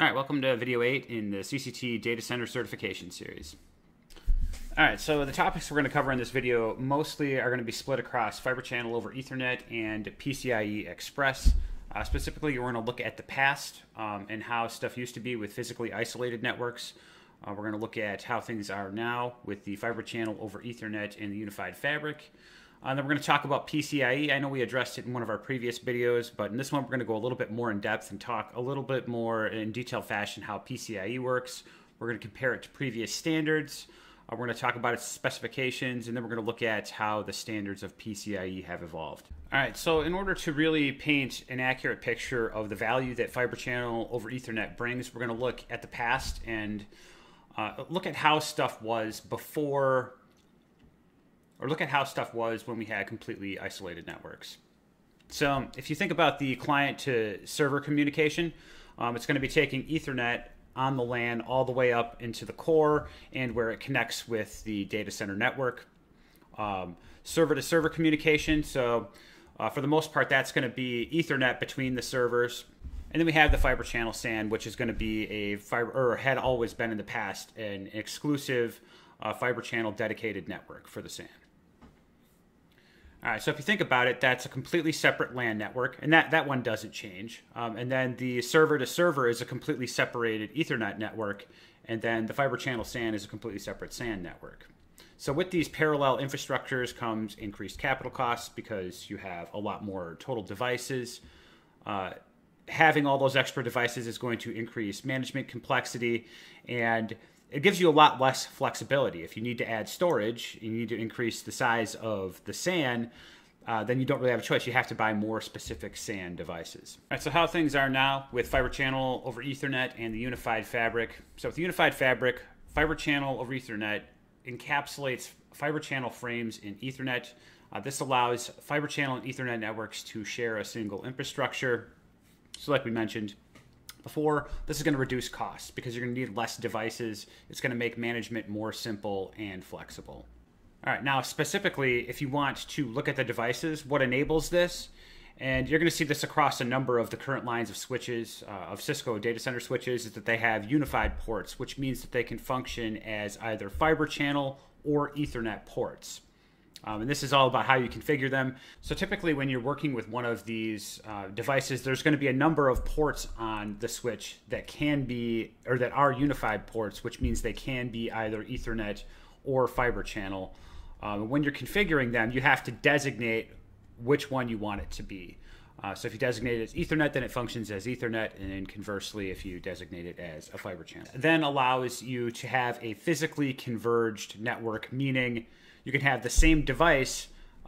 All right, welcome to video 8 in the CCT Data Center Certification series. All right, so the topics we're going to cover in this video mostly are going to be split across Fiber Channel over Ethernet and PCIe Express. Specifically, we're going to look at the past and how stuff used to be with physically isolated networks. We're going to look at how things are now with the Fiber Channel over Ethernet and the unified fabric. Then we're going to talk about PCIe. I know we addressed it in one of our previous videos, but in this one we're going to go a little bit more in depth and talk a little bit more in detailed fashion how PCIe works. We're going to compare it to previous standards. We're going to talk about its specifications, and then we're going to look at how the standards of PCIe have evolved. All right, so in order to really paint an accurate picture of the value that Fiber Channel over Ethernet brings, we're going to look at the past and look at how stuff was before, or look at how stuff was when we had completely isolated networks. So if you think about the client to server communication, it's going to be taking Ethernet on the LAN all the way up into the core and where it connects with the data center network. Server to server communication, so for the most part that's going to be Ethernet between the servers. And then we have the Fiber Channel SAN, which is going to be a fiber, or had always been in the past, an exclusive Fiber Channel dedicated network for the SAN. All right, so if you think about it, that's a completely separate LAN network, and that one doesn't change. And then the server to server is a completely separated Ethernet network, and then the Fiber Channel SAN is a completely separate SAN network. So with these parallel infrastructures comes increased capital costs because you have a lot more total devices. Having all those extra devices is going to increase management complexity, and it gives you a lot less flexibility. If you need to add storage, you need to increase the size of the SAN, then you don't really have a choice. You have to buy more specific SAN devices. All right, so how things are now with Fiber Channel over Ethernet and the unified fabric. So with the unified fabric, Fiber Channel over Ethernet encapsulates Fiber Channel frames in Ethernet. This allows Fiber Channel and Ethernet networks to share a single infrastructure. So like we mentioned before, this is going to reduce costs because you're going to need less devices. It's going to make management more simple and flexible. All right, now specifically, if you want to look at the devices, what enables this, and you're going to see this across a number of the current lines of switches, of Cisco data center switches, is that they have unified ports, which means that they can function as either Fiber Channel or Ethernet ports. And this is all about how you configure them. So typically when you're working with one of these devices, there's going to be a number of ports on the switch that can be, or that are unified ports, which means they can be either Ethernet or Fiber Channel. When you're configuring them, you have to designate which one you want it to be. So if you designate it as Ethernet, then it functions as Ethernet, and then conversely, if you designate it as a Fiber Channel. It then allows you to have a physically converged network, meaning you can have the same device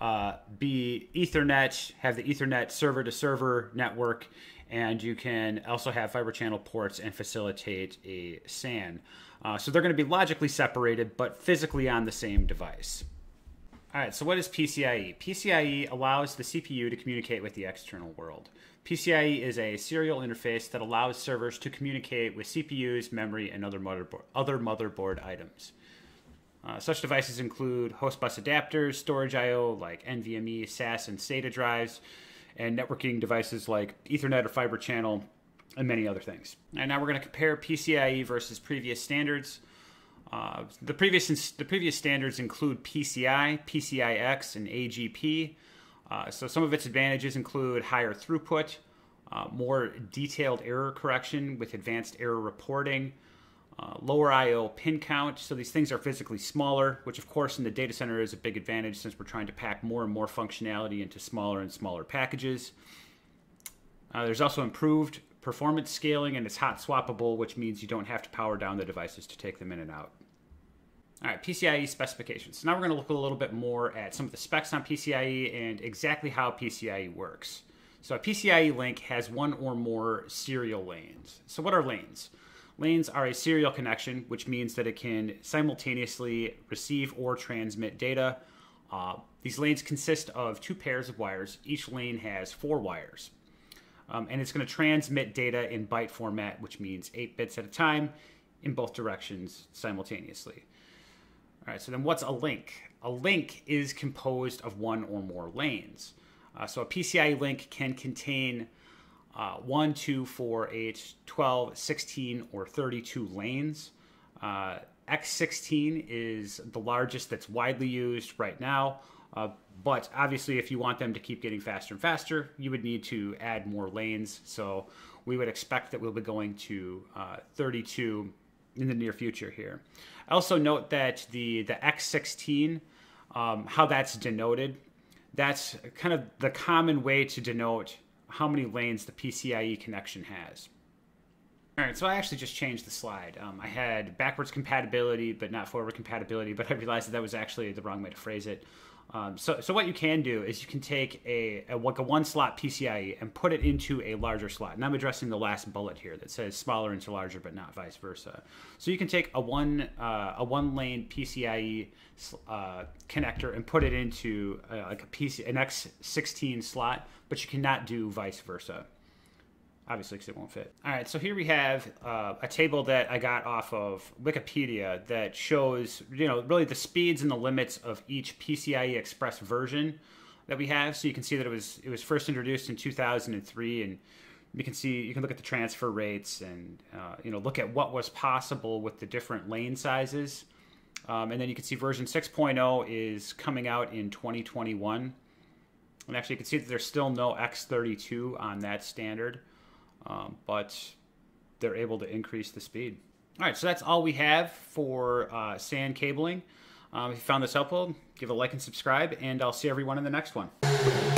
be Ethernet, have the Ethernet server-to-server network, and you can also have Fiber Channel ports and facilitate a SAN. So they're going to be logically separated, but physically on the same device. All right, so what is PCIe? PCIe allows the CPU to communicate with the external world. PCIe is a serial interface that allows servers to communicate with CPUs, memory, and other motherboard items. Such devices include host bus adapters, storage I/O like NVMe, SAS, and SATA drives, and networking devices like Ethernet or Fiber Channel, and many other things. And now we're going to compare PCIe versus previous standards. The previous standards include PCI, PCIX, and AGP. So some of its advantages include higher throughput, more detailed error correction with advanced error reporting, lower I/O pin count, so these things are physically smaller, which of course in the data center is a big advantage since we're trying to pack more and more functionality into smaller and smaller packages. There's also improved performance scaling, and it's hot swappable, which means you don't have to power down the devices to take them in and out. All right, PCIe specifications. So now we're going to look a little bit more at some of the specs on PCIe and exactly how PCIe works. So a PCIe link has one or more serial lanes. So what are lanes? Lanes are a serial connection, which means that it can simultaneously receive or transmit data. These lanes consist of two pairs of wires. Each lane has 4 wires. And it's going to transmit data in byte format, which means 8 bits at a time in both directions simultaneously. All right, so then what's a link? A link is composed of one or more lanes. So a PCIe link can contain 1, 2, 4, 8, 12, 16, or 32 lanes. X16 is the largest that's widely used right now, but obviously if you want them to keep getting faster and faster, you would need to add more lanes. So we would expect that we'll be going to 32 in the near future here. I also note that the X16, how that's denoted, that's kind of the common way to denote how many lanes the PCIe connection has. All right, so I actually just changed the slide. I had backwards compatibility, but not forward compatibility, but I realized that was actually the wrong way to phrase it. So what you can do is you can take a one-slot PCIe and put it into a larger slot. And I'm addressing the last bullet here that says smaller into larger, but not vice versa. So you can take a one-lane PCIe connector and put it into an X16 slot, but you cannot do vice versa. Obviously, because it won't fit. All right, so here we have a table that I got off of Wikipedia that shows, really the speeds and the limits of each PCIe Express version that we have. So you can see that it was first introduced in 2003, and you can look at the transfer rates and look at what was possible with the different lane sizes. And then you can see version 6.0 is coming out in 2021. And actually, you can see that there's still no X32 on that standard. But they're able to increase the speed. All right, so that's all we have for SAN cabling. If you found this helpful, give a like and subscribe, and I'll see everyone in the next one.